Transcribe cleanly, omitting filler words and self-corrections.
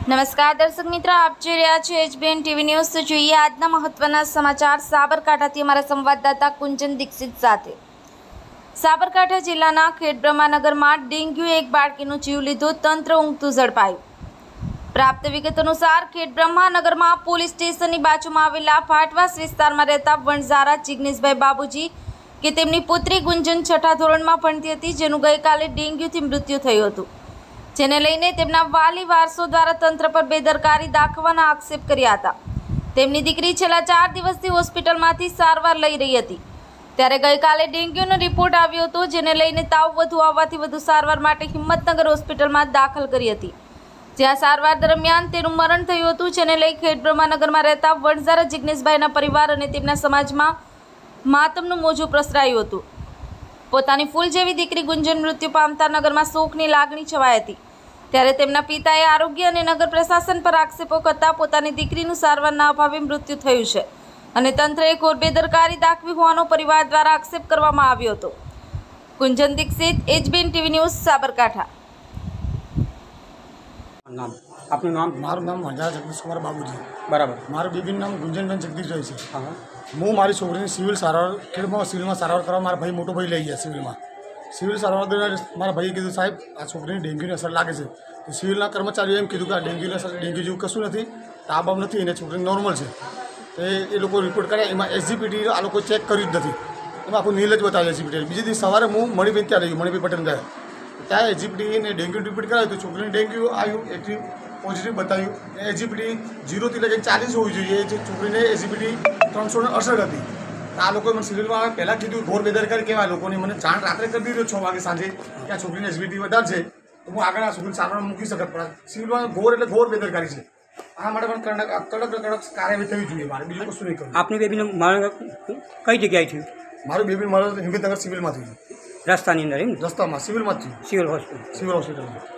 નમસ્કાર દર્શક મિત્રો, આપ જોઈ રહ્યા છો HBN TV ન્યૂઝ। તો જોઈએ આજના મહત્વના સમાચાર સાબરકાંઠાથી અમારા સંવાદદાતા કુંજન દીક્ષિત સાથે। સાબરકાંઠા જિલ્લાના ખેડબ્રહ્માનગરમાં ડેન્ગ્યુ એક બાળકીનો જીવ લીધો, તંત્ર ઊંઘતું ઝડપાયું। પ્રાપ્ત વિગત અનુસાર ખેડબ્રહ્માનગરમાં પોલીસ સ્ટેશનની બાજુમાં આવેલા ફાટવાસ વિસ્તારમાં રહેતા વણઝારા જિગ્નેશભાઈ બાબુજી કે તેમની પુત્રી ગુંજન છઠ્ઠા ધોરણમાં ભણતી હતી, જેનું ગઈકાલે ડેન્ગ્યુથી મૃત્યુ થયું હતું, જેને લઈને તેમના વાલી વારસો દ્વારા તંત્ર પર બેદરકારી દાખવવાના આક્ષેપ કર્યા હતા। તેમની દીકરી છેલ્લા 4 દિવસથી હોસ્પિટલમાંથી સારવાર લઈ રહી હતી, ત્યારે ગઈકાલે ડેન્ગ્યુનો રિપોર્ટ આવ્યો હતો, જેને લઈને તાવ વધુ આવવાથી વધુ સારવાર માટે હિંમતનગર હોસ્પિટલમાં દાખલ કરી હતી, જ્યાં સારવાર દરમિયાન તેનું મરણ થયું હતું, જેને લઈ ખેડબ્રહ્માનગરમાં રહેતા વણઝારા જિગ્નેશભાઈના પરિવાર અને તેમના સમાજમાં માતમનું મોજું પ્રસરાયું હતું। પોતાની ફૂલ જેવી દીકરી ગુંજન મૃત્યુ પામતા નગરમાં શોકની લાગણી છવાઈ હતી, ત્યારે તેમના પિતાએ આરોગ્ય અને નગર પ્રશાસન પર આક્ષેપો કરતા પોતાની દીકરીનું સારવારના અભાવે મૃત્યુ થયું છે અને તંત્રએ ઘોર બેદરકારી દાખવી હોવાનો પરિવાર દ્વારા આક્ષેપ કરવામાં આવ્યો હતો। Kunjan Dixit, HBN TV news, Sabarkantha. नाम आपનું नाम? मारू नाम वणझारा जगदीश कुमार बाबूजी। बराबर। मारू बेबीનું नाम गुंजनबेन जगदीशભાઈ છે। હું મારી છોકરીની સિવિલ સારવાર સિવિલમાં સારવાર કરવા મારા ભાઈ મોટો ભાઈ લઈ ગયા સિવિલ સારવાર દરમિયાન મારા ભાઈએ કીધું, સાહેબ આ છોકરીને ડેન્ગ્યુની અસર લાગે છે। તો સિવિલના કર્મચારીઓએ એમ કીધું કે આ ડેન્ગ્યુની અસર ડેન્ગ્યુ જેવું કશું નથી, તાવ નથી, એને છોકરી નોર્મલ છે। એ લોકો રિપોર્ટ કર્યા, એમાં SGPT આ લોકો ચેક કર્યું જ નથી, એમાં આખું નીલ જ બતાવ્યું SGPT। બીજે દિવસ સવારે હું મણિબેન ત્યાં રહ્યું, મણિબેન પટેલ ગયા, ત્યાં SGPTને ડેન્ગ્યુ રિપોર્ટ કરાવ્યું તો છોકરીને ડેન્ગ્યુ આવ્યું, એક્ટિવ પોઝિટિવ બતાવ્યું। SGPT 0 થી લઈને 40 હોવી જોઈએ, જે છોકરીને SGPT 368 હતી। આ લોકોએ મને સિવિલમાં પહેલાં કીધું, ઘોર બેદરકારી કહેવાય લોકોની, મને જાણ રાત્રે કરી દીધો 6 વાગે સાંજે કે આ છોકરીને SGPT વધારે છે, તો હું આગળ આ છોકરીને સારવાર મૂકી શકત, પણ સિવિલમાં ઘોર એટલે ઘોર બેદરકારી છે। આ માટે પણ કડક કાર્યવાહી થવી જોઈએ, મારે બીજું કશું નહીં કરવું। આપની બેબીનું કઈ જગ્યાએ થયું? મારું બેબી મારું હિંમતનગર સિવિલમાં થયું, રસ્તાની અંદર? એમ? રસ્તામાં સિવિલમાં જ થયું, સિવિલ હોસ્પિટલ? સિવિલ હોસ્પિટલમાં।